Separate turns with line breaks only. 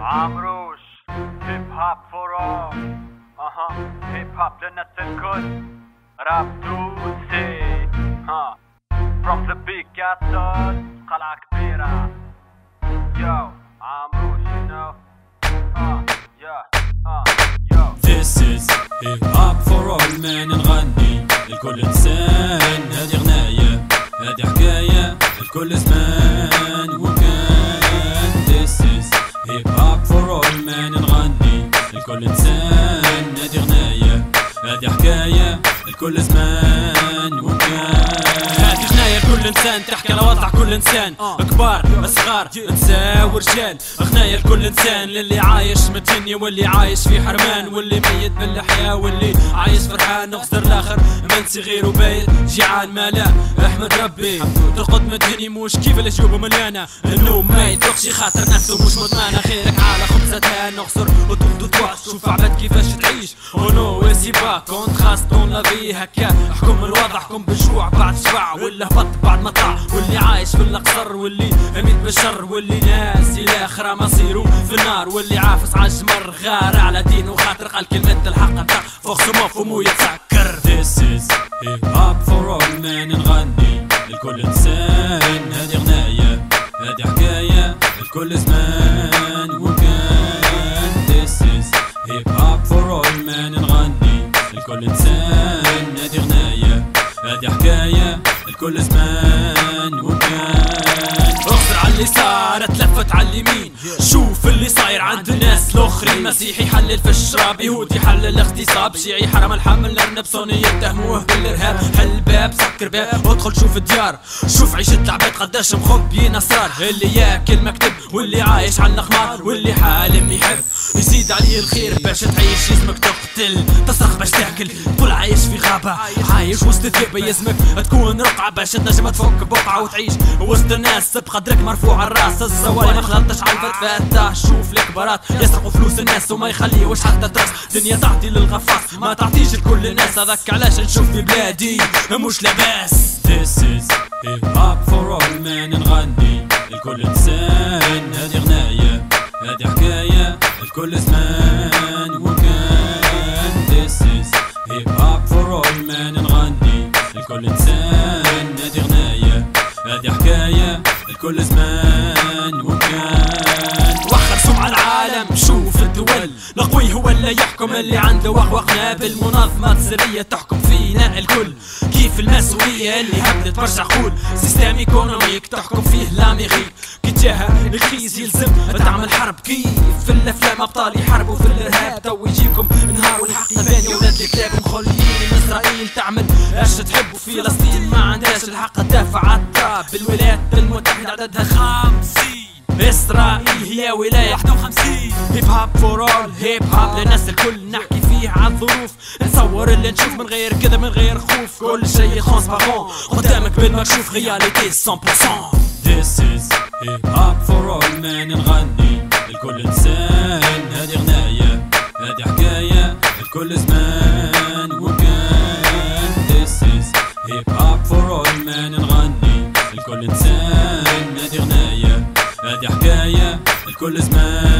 عمروش هيب هوب فور اول هيب هوب للناس الكل راب توسي from the big castle قلعة كبيرة yo عمروش you know
This is hip hop for all man نغني لكل إنسان. هذه غناية هذه حكاية لكل زمان وكان. This is hip hop for all man نغني لكل إنسان. هذه غناية هذه حكاية لكل زمان وكان. هذه غناية لكل إنسان تحكي على وضع كل إنسان، كبار صغار نساء ورجال. غناية لكل إنسان للي عايش متهني واللي عايش في حرمان، واللي ميت بالحياة واللي عايش فرحان. نغزر الآخر منسي غير وبايت جيعان ما لا احمد ربي ترقد متهني مش كيف اللي جوبه مليانة. النوم ما يثقش خاطر نفسه مش مضمانة. خيرك على خبزتها نغزر وتاخدو تواصل شوف عباد كيفاش تعيش. اونو وسي با كونت خاص طون لا في هكا. حكم الوضع حكم بالجوع بعد شبع ولا هبط بعد ما طلع، واللي عايش في القصر واللي اميت بالشر، واللي ناسي الاخره مصيره في النار، واللي عافس على الجمر غار على دينه خاطر قال كلمة الحق بتاع فوق مفهوم يتسكر. This is hip hop for all man نغني لكل انسان. هذه غناية هذه حكاية لكل زمان وكان. This is hip hop for all man نغني لكل انسان. هذه غناية هذه حكاية لكل زمان وكان. اغفر على اللي صار تلفت على اليمين، شوف اللي صاير عند الناس الاخرين. مسيحي يحلل في الشراب، يهودي يحلل الاغتصاب، شيعي حرم الحمل، الارنب صوني يتهموه بالارهاب. حل باب سكر باب ادخل شوف الديار، شوف عيشة العباد قداش مخبيين اسرار. اللي ياكل مكتب واللي عايش على القمار، واللي حالم يحب يزيد عليه الخير باش تعيش. يزمك تقتل تصرخ باش تاكل، تقول عايش في غابة عايش وسط الذئب. يزمك تكون رقعة باش تنجم تفك بقعة وتعيش وسط الناس بقدرك مرفوع الراس. الزوايا ما خلطش على الفتفاتة، شوف الكبارات يسرقوا فلوس الناس وما يخليوش حتى تراس. دنيا تعطي للغفاص ما تعطيش لكل الناس، هذاك علاش نشوف في بلادي مش لاباس. This is hip hop for all man نغني لكل انسان. هذه غناية هذه حكاية لكل زمان وكان. This is hip hop for all man نغني لكل انسان. هذه غناية هذه حكاية لكل زمان وكان. وخر سمع العالم شوف الدول، القوي هو اللي يحكم، اللي عنده وقنا بالمنظمات السرية تحكم فينا الكل. كيف المسؤولية اللي هبلت برشا عقول، سيستم ايكونوميك تحكم فيه لاميغيك. كي جاها الكريز يلزم تعمل حرب، كيف في الافلام ابطال يحاربوا في الارهاب. تو يجيكم نهار والحق يبان ولاد الكلاب مخليين اسرائيل تعمل اش تحب، وفلسطين ما عندهاش الحق تدافع على التراب. الولايات المتحدة عددها 50، إسرائيل هي ولاية 51. هيب هوب فور اول هيب هوب للناس الكل، نحكي فيه عن الظروف نصور اللي نشوف من غير كذا من غير خوف. كل شيء ترانسبارون قدامك بالمكشوف رياليتي 100%. This is hip hop for all man نغني لكل إنسان. هذه غناية هذه حكاية لكل زمان وكان. This is hip hop for all man نغني لكل إنسان. هذه غناية هذه حكاية لكل زمان